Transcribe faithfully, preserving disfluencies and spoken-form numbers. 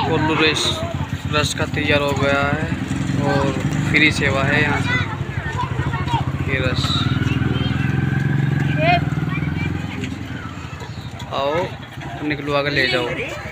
कोल्लू रस रस का तैयार हो गया है और फ्री सेवा है यहाँ से। ये रस आओ निकलवा के ले जाओ।